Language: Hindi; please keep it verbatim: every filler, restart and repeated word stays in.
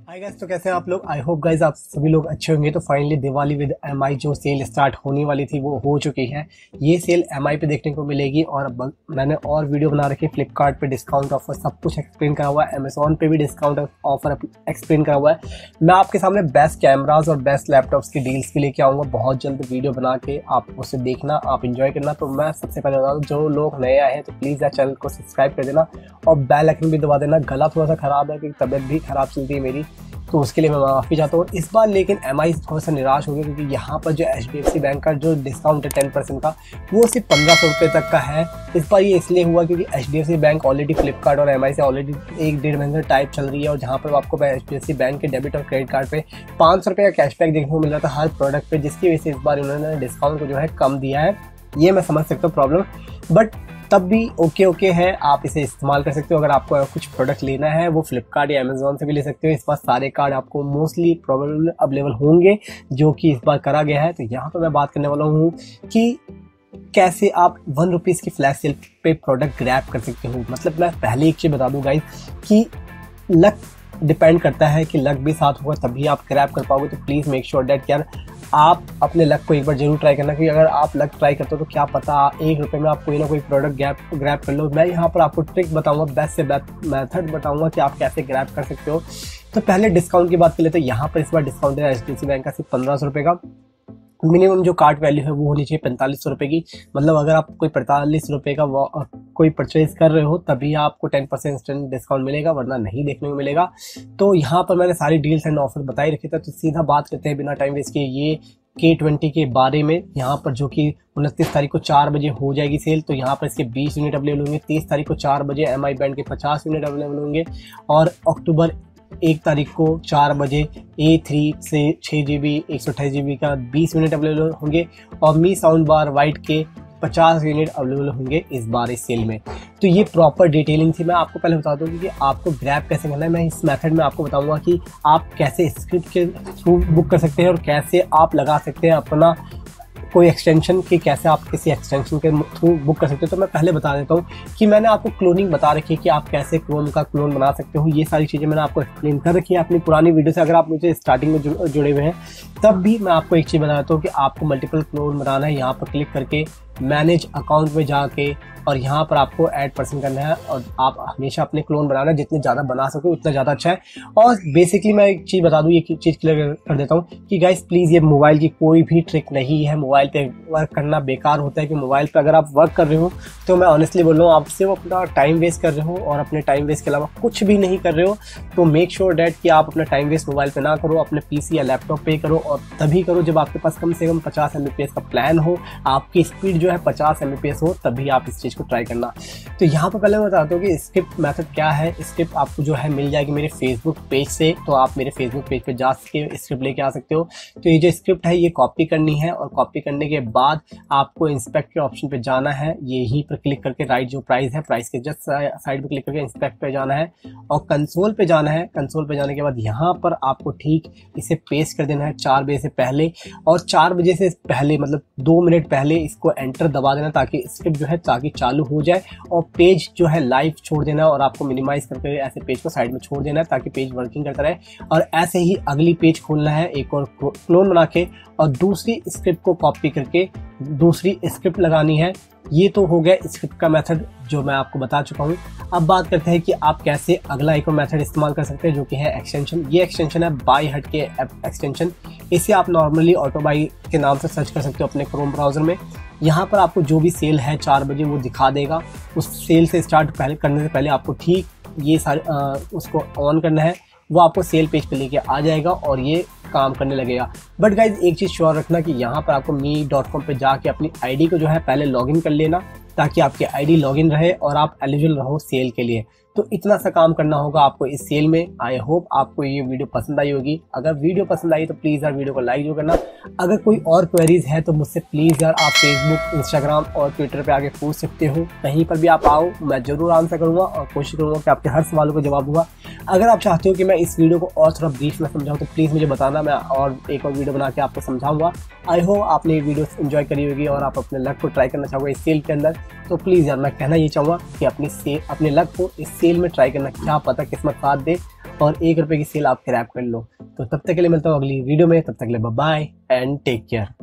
हाय गाइस, तो कैसे हैं आप लोग। आई होप गाइस आप सभी लोग अच्छे होंगे। तो फाइनली दिवाली विद एमआई जो सेल स्टार्ट होने वाली थी वो हो चुकी है। ये सेल एमआई पे देखने को मिलेगी और मैंने और वीडियो बना रखी है। फ्लिपकार्ट पे डिस्काउंट ऑफर सब कुछ एक्सप्लेन करा हुआ है। अमेजोन पे भी डिस्काउंट ऑफर एक्सप्लेन करा हुआ है। मैं आपके सामने बेस्ट कैमराज और बेस्ट लैपटॉप्स की डील्स के लेके आऊँगा बहुत जल्द। वीडियो बना के आप उसे देखना, आप इंजॉय करना। तो मैं सबसे पहले बता दूँ, जो लोग नए आए हैं तो प्लीज़ यार चैनल को सब्सक्राइब कर देना और बेल आइकन भी दबा देना। गला थोड़ा सा ख़राब है क्योंकि तबीयत भी ख़राब चलती है मेरी, तो उसके लिए मैं माफ़ी चाहता हूँ इस बार। लेकिन एमआई थोड़ा सा निराश हो गया क्योंकि यहाँ पर जो एचडीएफसी बैंक का जो डिस्काउंट है टेन परसेंट का, वो सिर्फ पंद्रह सौ रुपये तक का है। इस बार ये इसलिए हुआ क्योंकि एचडीएफसी बैंक ऑलरेडी फ्लिपकार्ट और एमआई से ऑलरेडी एक डेढ़ महीने से टाइप चल रही है और जहाँ पर आपको एचडीएफसी बैंक के डेबिट और क्रेडिट कार्ड पे पाँच सौ रुपये का कैशबैक देखने को मिल रहा था हर प्रोडक्ट पे, जिसकी वजह से इस बार उन्होंने डिस्काउंट को जो है कम दिया है। ये मैं समझ सकता हूँ प्रॉब्लम, बट तब भी ओके ओके है, आप इसे इस्तेमाल कर सकते हो। अगर आपको कुछ प्रोडक्ट लेना है वो फ्लिपकार्ट या अमेजोन से भी ले सकते हो। इस बार सारे कार्ड आपको मोस्टली प्रोबेबल अवेलेबल होंगे जो कि इस बार करा गया है। तो यहाँ पर मैं बात करने वाला हूँ कि कैसे आप वन रुपीज़ की फ्लैश सेल पे प्रोडक्ट ग्रैब कर सकते हो। मतलब मैं पहले एक चीज़ बता दूँ गाइस कि लक डिपेंड करता है कि लक भी साथ होगा तभी आप ग्रैब कर पाओगे। तो प्लीज़ मेक श्योर दैट यार आप अपने लक को एक बार जरूर ट्राई करना, क्योंकि अगर आप लक ट्राई करते हो तो क्या पता एक रुपये में आप कोई ना कोई प्रोडक्ट ग्रैब ग्रैब कर लो। मैं यहाँ पर आपको ट्रिक बताऊंगा, बेस्ट से बेस्ट मेथड बताऊंगा कि आप कैसे ग्रैब कर सकते हो। तो पहले डिस्काउंट की बात कर लेते हैं। यहाँ पर इस बार डिस्काउंट है एचडीएफसी बैंक का सिर्फ पंद्रह सौ रुपये का। मिनिमम जो कार्ट वैल्यू है वो होनी चाहिए पैंतालीस सौ रुपये की। मतलब अगर आप कोई पैंतालीस रुपये का कोई परचेज कर रहे हो तभी आपको टेन परसेंट इंस्टेंट डिस्काउंट मिलेगा, वरना नहीं देखने को मिलेगा। तो यहाँ पर मैंने सारी डील्स एंड ऑफर बताई रखी था। तो सीधा बात करते हैं बिना टाइम वेस्ट किए ये के ट्वेंटी के बारे में। यहाँ पर जो कि उनतीस तारीख को चार बजे हो जाएगी सेल। तो यहाँ पर इसके बीस यूनिट अवेलेबल होंगे। तीस तारीख को चार बजे एम आई बैंड के पचास यूनिट अवेलेबल होंगे और अक्टूबर एक तारीख को चार बजे ए थ्री से छः जी बी एक सौ अट्ठाईस जी बी का बीस यूनिट अवेलेबल होंगे और मी साउंड बार वाइट के पचास यूनिट अवेलेबल होंगे इस बार इस सेल में। तो ये प्रॉपर डिटेलिंग थी। मैं आपको पहले बता दूँ कि आपको ग्रैब कैसे करना है। मैं इस मेथड में आपको बताऊंगा कि आप कैसे स्क्रिप्ट के थ्रू बुक कर सकते हैं और कैसे आप लगा सकते हैं अपना कोई एक्सटेंशन की, कैसे आप किसी एक्सटेंशन के थ्रू बुक कर सकते हो। तो मैं पहले बता देता हूँ कि मैंने आपको क्लोनिंग बता रखी है कि आप कैसे क्रोम का क्लोन बना सकते हो। ये सारी चीज़ें मैंने आपको एक्सप्लेन कर रखी है अपनी पुरानी वीडियो से। अगर आप मुझे स्टार्टिंग में जुड़े हुए हैं तब भी मैं आपको एक चीज़ बताता हूँ कि आपको मल्टीपल क्लोन बनाना है। यहाँ पर क्लिक करके मैनेज अकाउंट में जाके और यहाँ पर आपको ऐड पर्सन करना है और आप हमेशा अपने क्लोन बनाना है। जितने ज़्यादा बना सको उतना ज़्यादा अच्छा है। और बेसिकली मैं एक चीज़ बता दूँ, ये चीज़ क्लियर कर देता हूँ कि गाइस प्लीज़ ये मोबाइल की कोई भी ट्रिक नहीं है। मोबाइल पे वर्क करना बेकार होता है कि मोबाइल पे अगर आप वर्क कर रहे हो तो मैं ऑनेस्टली बोल रहा हूँ आप सिर्फ अपना टाइम वेस्ट कर रहे हो और अपने टाइम वेस्ट के अलावा कुछ भी नहीं कर रहे हो। तो मेक श्योर डैट कि आप अपना टाइम वेस्ट मोबाइल पे ना करो, अपने पीसी या लैपटॉप पे करो। और तभी करो जब आपके पास कम से कम पचास एम बी पी एस का प्लान हो, आपकी स्पीड जो है पचास एम बी पी एस हो, तभी आप इस चीज़ को ट्राई करना। तो यहाँ पर पहले मैं बताता हूँ कि स्क्रिप्ट मेथड क्या है। स्क्रिप्ट आपको जो है मिल जाएगी मेरे फेसबुक पेज से। तो आप मेरे फेसबुक पेज पे जा के स्क्रिप्ट लेके आ सकते हो। तो ये जो स्क्रिप्ट है ये कॉपी करनी है और कॉपी करने के बाद आपको इंस्पेक्ट के ऑप्शन पे जाना है। यहीं पर क्लिक करके राइट जो प्राइस है, प्राइस के जस्ट साइड पे क्लिक करके इंस्पेक्ट पे जाना है और कंसोल पे जाना है। कंसोल पे जाने के बाद यहाँ पर आपको ठीक इसे पेस्ट कर देना है चार बजे से पहले। और चार बजे से पहले मतलब दो मिनट पहले इसको एंटर दबा देना ताकि स्क्रिप्ट जो है ताकि चालू हो जाए और पेज जो है लाइव छोड़ देना है और आपको मिनिमाइज करके ऐसे पेज को साइड में छोड़ देना है ताकि पेज वर्किंग करता रहे। और ऐसे ही अगली पेज खोलना है एक और क्लोन बना के और दूसरी स्क्रिप्ट को कॉपी करके दूसरी स्क्रिप्ट लगानी है। ये तो हो गया स्क्रिप्ट का मेथड जो मैं आपको बता चुका हूँ। अब बात करते हैं कि आप कैसे अगला एक और मेथड इस्तेमाल कर सकते हैं जो कि है एक्सटेंशन। ये एक्सटेंशन है बाय हट के एक्सटेंशन। इसे आप नॉर्मली ऑटो बाई के नाम से सर्च कर सकते हो अपने क्रोम ब्राउजर में। यहाँ पर आपको जो भी सेल है चार बजे वो दिखा देगा। उस सेल से स्टार्ट पहले करने से पहले आपको ठीक ये सारे उसको ऑन करना है, वो आपको सेल पेज पे लेके आ जाएगा और ये काम करने लगेगा। बट गाइज एक चीज़ श्योर रखना कि यहाँ पर आपको मी डॉट कॉम पर जाके अपनी आईडी को जो है पहले लॉगिन कर लेना ताकि आपकी आईडी लॉगिन रहे और आप एलिजिबल रहो सेल के लिए। तो इतना सा काम करना होगा आपको इस सेल में। आई होप आपको ये वीडियो पसंद आई होगी। अगर वीडियो पसंद आई तो प्लीज़ यार वीडियो को लाइक जो करना। अगर कोई और क्वेरीज है तो मुझसे प्लीज़ यार आप फेसबुक, इंस्टाग्राम और ट्विटर पे आके पूछ सकते हो। कहीं पर भी आप आओ, मैं ज़रूर आंसर करूँगा और कोशिश करूँगा कि आपके हर सवालों को जवाब दूँगा। अगर आप चाहते हो कि मैं इस वीडियो को और थोड़ा ब्रीफ में समझाऊँ तो प्लीज़ मुझे बताना, मैं और एक और वीडियो बना के आपको समझाऊँगा। आई होप आपने ये वीडियो एंजॉय करी होगी और आप अपने लक को ट्राई करना चाहोगे इस सेल के अंदर। तो प्लीज़ यार मैं कहना ये चाहूँगा कि अपनी सेल अपने लक को इस सेल में ट्राई करना, क्या पता किस्मत साथ दे और एक रुपये की सेल आप ग्रैब कर लो। तो तब तक के लिए मिलता हूँ अगली वीडियो में, तब तक के लिए bye bye and take care.